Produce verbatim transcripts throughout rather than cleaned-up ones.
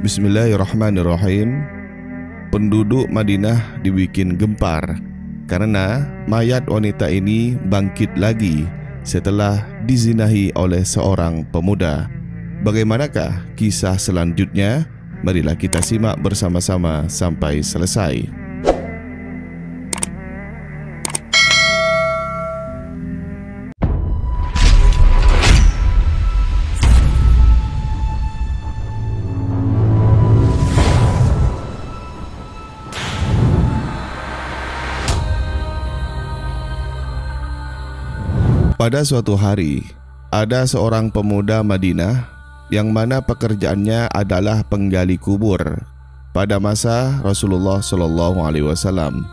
Bismillahirrahmanirrahim. Penduduk Madinah dibikin gempar karena mayat wanita ini bangkit lagi setelah dizinahi oleh seorang pemuda. Bagaimanakah kisah selanjutnya? Marilah kita simak bersama-sama sampai selesai. Pada suatu hari, ada seorang pemuda Madinah yang mana pekerjaannya adalah penggali kubur pada masa Rasulullah shallallahu alaihi wasallam.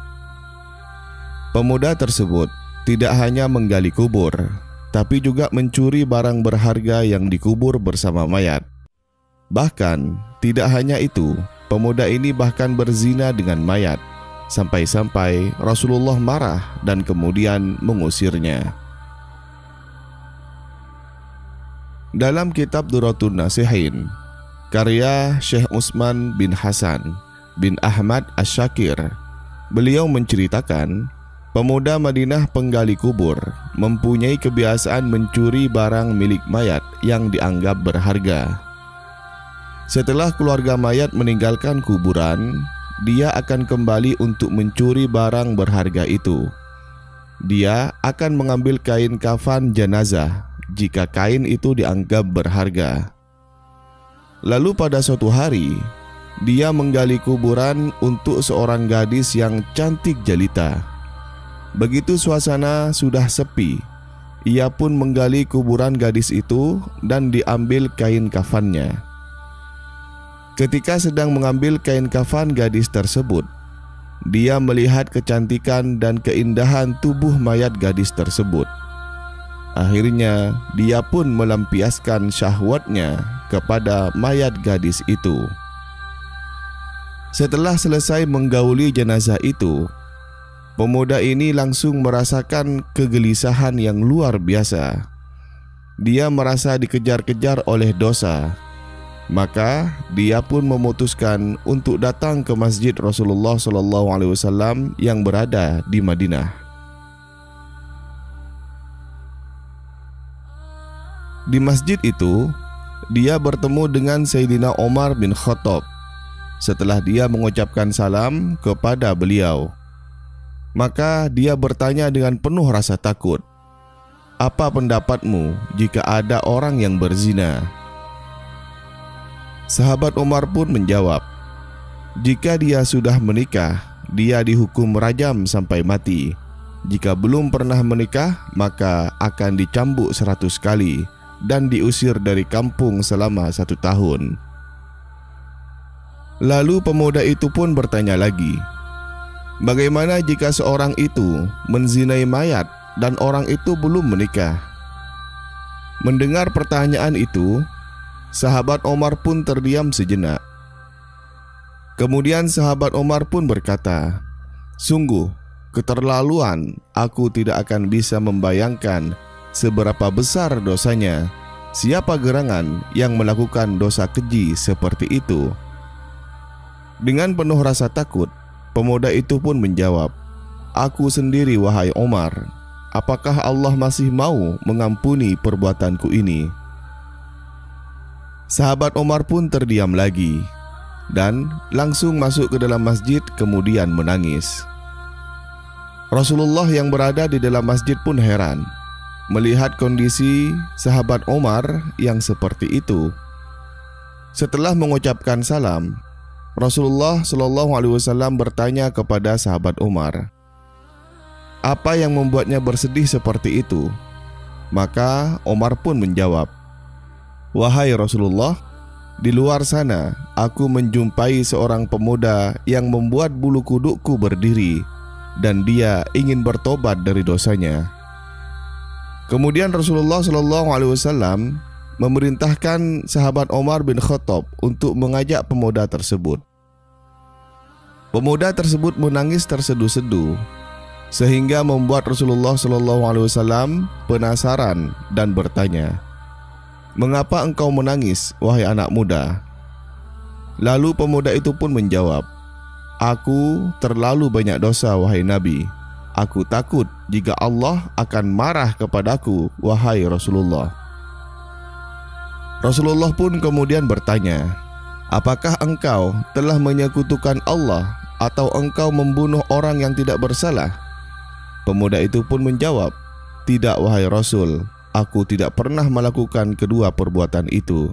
Pemuda tersebut tidak hanya menggali kubur, tapi juga mencuri barang berharga yang dikubur bersama mayat. Bahkan, tidak hanya itu, pemuda ini bahkan berzina dengan mayat, sampai-sampai Rasulullah marah dan kemudian mengusirnya. Dalam kitab Durratun Nasihin, karya Syekh Utsman bin Hasan bin Ahmad Asy-Syakir, beliau menceritakan pemuda Madinah penggali kubur mempunyai kebiasaan mencuri barang milik mayat yang dianggap berharga. Setelah keluarga mayat meninggalkan kuburan, dia akan kembali untuk mencuri barang berharga itu. Dia akan mengambil kain kafan jenazah jika kain itu dianggap berharga. Lalu pada suatu hari, dia menggali kuburan untuk seorang gadis yang cantik jelita. Begitu suasana sudah sepi, ia pun menggali kuburan gadis itu dan diambil kain kafannya. Ketika sedang mengambil kain kafan gadis tersebut, dia melihat kecantikan dan keindahan tubuh mayat gadis tersebut. Akhirnya, dia pun melampiaskan syahwatnya kepada mayat gadis itu. Setelah selesai menggauli jenazah itu, pemuda ini langsung merasakan kegelisahan yang luar biasa. Dia merasa dikejar-kejar oleh dosa. Maka, dia pun memutuskan untuk datang ke masjid Rasulullah shallallahu alaihi wasallam yang berada di Madinah. Di masjid itu, dia bertemu dengan Sayyidina Umar bin Khattab. Setelah dia mengucapkan salam kepada beliau, maka dia bertanya dengan penuh rasa takut, "Apa pendapatmu jika ada orang yang berzina?" Sahabat Umar pun menjawab, "Jika dia sudah menikah, dia dihukum rajam sampai mati. Jika belum pernah menikah, maka akan dicambuk seratus kali dan diusir dari kampung selama satu tahun." Lalu pemuda itu pun bertanya lagi, "Bagaimana jika seorang itu menzinai mayat dan orang itu belum menikah?" Mendengar pertanyaan itu, sahabat Umar pun terdiam sejenak. Kemudian sahabat Umar pun berkata, "Sungguh keterlaluan, aku tidak akan bisa membayangkan seberapa besar dosanya. Siapa gerangan yang melakukan dosa keji seperti itu?" Dengan penuh rasa takut, pemuda itu pun menjawab, "Aku sendiri wahai Umar. Apakah Allah masih mau mengampuni perbuatanku ini?" Sahabat Umar pun terdiam lagi dan langsung masuk ke dalam masjid kemudian menangis. Rasulullah yang berada di dalam masjid pun heran melihat kondisi sahabat Umar yang seperti itu. Setelah mengucapkan salam, Rasulullah shallallahu alaihi wasallam bertanya kepada sahabat Umar, "Apa yang membuatnya bersedih seperti itu?" Maka Umar pun menjawab, "Wahai Rasulullah, di luar sana aku menjumpai seorang pemuda yang membuat bulu kudukku berdiri dan dia ingin bertobat dari dosanya." Kemudian Rasulullah shallallahu alaihi wasallam memerintahkan sahabat Umar bin Khattab untuk mengajak pemuda tersebut. Pemuda tersebut menangis terseduh-seduh sehingga membuat Rasulullah shallallahu alaihi wasallam penasaran dan bertanya, "Mengapa engkau menangis, wahai anak muda?" Lalu pemuda itu pun menjawab, "Aku terlalu banyak dosa, wahai Nabi. Aku takut jika Allah akan marah kepadaku, wahai Rasulullah." Rasulullah pun kemudian bertanya, "Apakah engkau telah menyekutukan Allah atau engkau membunuh orang yang tidak bersalah?" Pemuda itu pun menjawab, "Tidak, wahai Rasul, aku tidak pernah melakukan kedua perbuatan itu."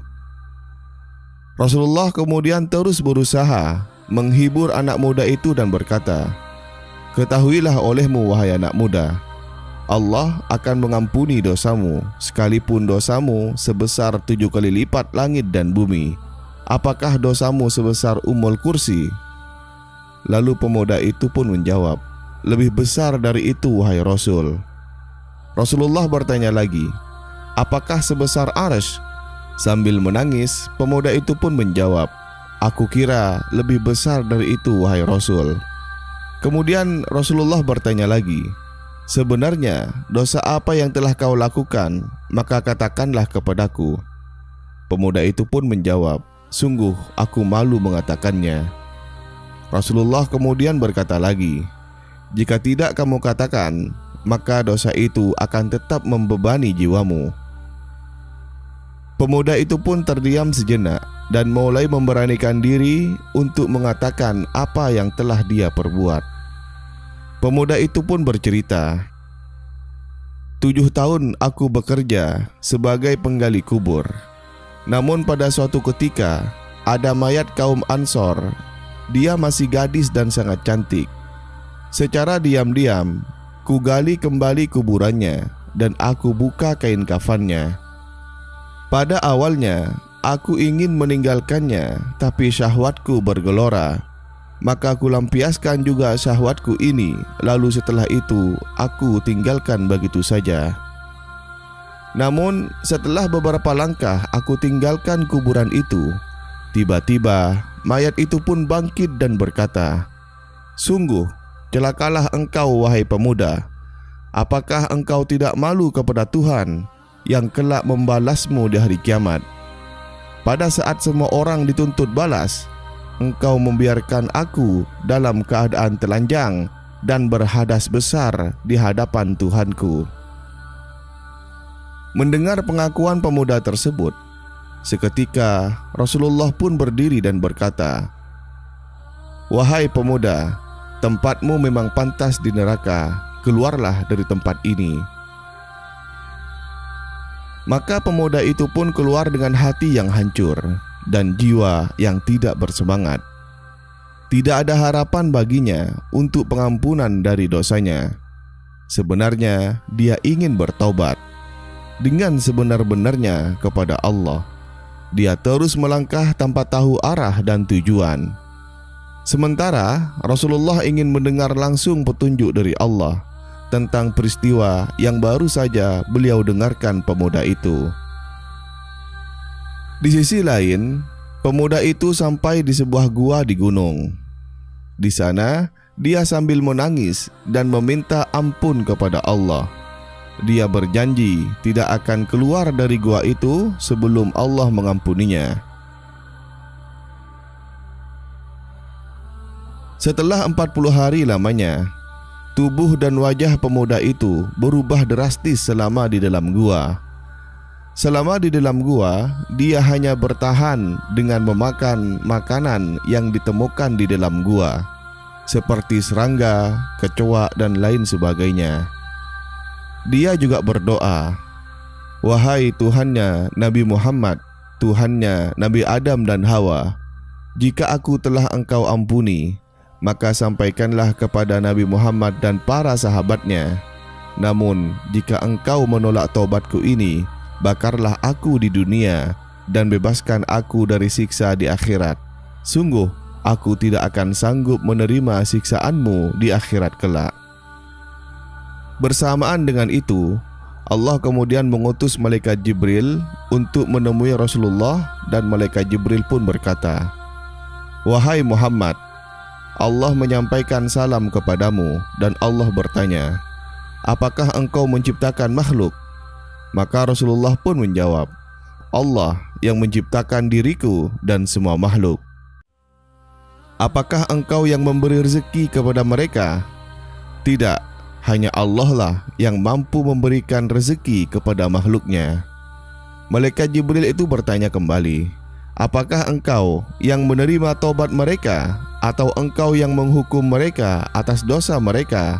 Rasulullah kemudian terus berusaha menghibur anak muda itu dan berkata, "Ketahuilah olehmu, wahai anak muda, Allah akan mengampuni dosamu sekalipun dosamu sebesar tujuh kali lipat langit dan bumi. Apakah dosamu sebesar Ummul Kursi?" Lalu pemuda itu pun menjawab, "Lebih besar dari itu, wahai Rasul." Rasulullah bertanya lagi, "Apakah sebesar Arsy?" Sambil menangis, pemuda itu pun menjawab, "Aku kira lebih besar dari itu, wahai Rasul." Kemudian Rasulullah bertanya lagi, "Sebenarnya dosa apa yang telah kau lakukan? Maka katakanlah kepadaku." Pemuda itu pun menjawab, "Sungguh aku malu mengatakannya." Rasulullah kemudian berkata lagi, "Jika tidak kamu katakan, maka dosa itu akan tetap membebani jiwamu." Pemuda itu pun terdiam sejenak dan mulai memberanikan diri untuk mengatakan apa yang telah dia perbuat. Pemuda itu pun bercerita, "Tujuh tahun aku bekerja sebagai penggali kubur. Namun pada suatu ketika ada mayat kaum Ansor. Dia masih gadis dan sangat cantik. Secara diam-diam ku gali kembali kuburannya dan aku buka kain kafannya. Pada awalnya aku ingin meninggalkannya, tapi syahwatku bergelora. Maka aku lampiaskan juga syahwatku ini. Lalu setelah itu aku tinggalkan begitu saja. Namun setelah beberapa langkah aku tinggalkan kuburan itu, tiba-tiba mayat itu pun bangkit dan berkata, 'Sungguh celakalah engkau, wahai pemuda. Apakah engkau tidak malu kepada Tuhan yang kelak membalasmu di hari kiamat? Pada saat semua orang dituntut balas, engkau membiarkan aku dalam keadaan telanjang dan berhadas besar di hadapan Tuhanku.'" Mendengar pengakuan pemuda tersebut, seketika Rasulullah pun berdiri dan berkata, "Wahai pemuda, tempatmu memang pantas di neraka. Keluarlah dari tempat ini." Maka pemuda itu pun keluar dengan hati yang hancur dan jiwa yang tidak bersemangat. Tidak ada harapan baginya untuk pengampunan dari dosanya. Sebenarnya dia ingin bertaubat dengan sebenar-benarnya kepada Allah. Dia terus melangkah tanpa tahu arah dan tujuan. Sementara Rasulullah ingin mendengar langsung petunjuk dari Allah tentang peristiwa yang baru saja beliau dengarkan pemuda itu. Di sisi lain, pemuda itu sampai di sebuah gua di gunung. Di sana, dia sambil menangis dan meminta ampun kepada Allah. Dia berjanji tidak akan keluar dari gua itu sebelum Allah mengampuninya. Setelah empat puluh hari lamanya, tubuh dan wajah pemuda itu berubah drastis selama di dalam gua. Selama di dalam gua, dia hanya bertahan dengan memakan makanan yang ditemukan di dalam gua, seperti serangga, kecoa, dan lain sebagainya. Dia juga berdoa, "Wahai Tuhannya Nabi Muhammad, Tuhannya Nabi Adam dan Hawa, jika aku telah Engkau ampuni, maka sampaikanlah kepada Nabi Muhammad dan para sahabatnya. Namun jika Engkau menolak taubatku ini, bakarlah aku di dunia dan bebaskan aku dari siksa di akhirat. Sungguh aku tidak akan sanggup menerima siksaanmu di akhirat kelak." Bersamaan dengan itu, Allah kemudian mengutus malaikat Jibril untuk menemui Rasulullah, dan malaikat Jibril pun berkata, "Wahai Muhammad, Allah menyampaikan salam kepadamu." Dan Allah bertanya, "Apakah engkau menciptakan makhluk?" Maka Rasulullah pun menjawab, "Allah yang menciptakan diriku dan semua makhluk." Apakah engkau yang memberi rezeki kepada mereka? Tidak, hanya Allah lah yang mampu memberikan rezeki kepada makhluknya. Malaikat Jibril itu bertanya kembali, apakah engkau yang menerima taubat mereka atau engkau yang menghukum mereka atas dosa mereka?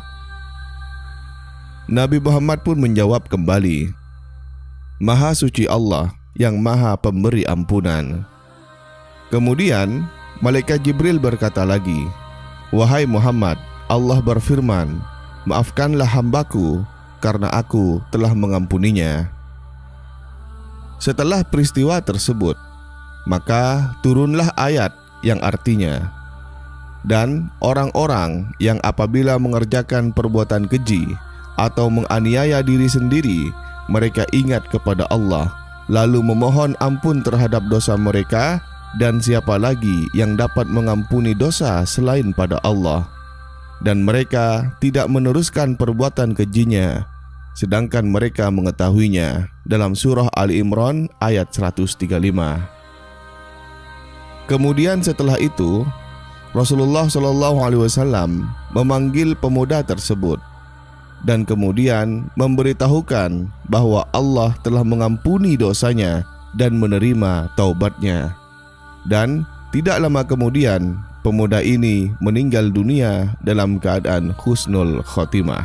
Nabi Muhammad pun menjawab kembali, Maha suci Allah yang maha pemberi ampunan. Kemudian Malaikat Jibril berkata lagi, wahai Muhammad, Allah berfirman, maafkanlah hambaku karena aku telah mengampuninya. Setelah peristiwa tersebut, maka turunlah ayat yang artinya, dan orang-orang yang apabila mengerjakan perbuatan keji atau menganiaya diri sendiri, mereka ingat kepada Allah, lalu memohon ampun terhadap dosa mereka, dan siapa lagi yang dapat mengampuni dosa selain pada Allah? Dan mereka tidak meneruskan perbuatan kejinya, sedangkan mereka mengetahuinya. Dalam surah Ali Imran ayat seratus tiga puluh lima. Kemudian setelah itu, Rasulullah shallallahu alaihi wasallam memanggil pemuda tersebut dan kemudian memberitahukan bahwa Allah telah mengampuni dosanya dan menerima taubatnya. Dan tidak lama kemudian, pemuda ini meninggal dunia dalam keadaan husnul khotimah.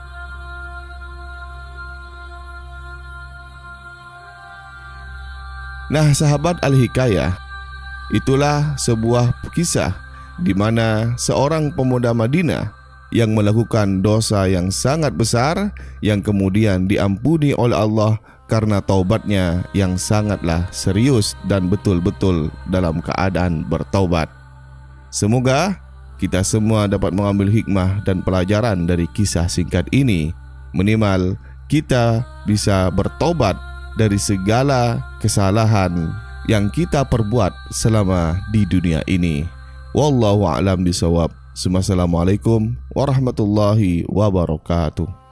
Nah, sahabat Al-Hikayah, itulah sebuah kisah di mana seorang pemuda Madinah yang melakukan dosa yang sangat besar yang kemudian diampuni oleh Allah karena taubatnya yang sangatlah serius dan betul-betul dalam keadaan bertaubat. Semoga kita semua dapat mengambil hikmah dan pelajaran dari kisah singkat ini. Minimal kita bisa bertobat dari segala kesalahan yang kita perbuat selama di dunia ini. Wallahu a'lam bishawab. Assalamualaikum warahmatullahi wabarakatuh.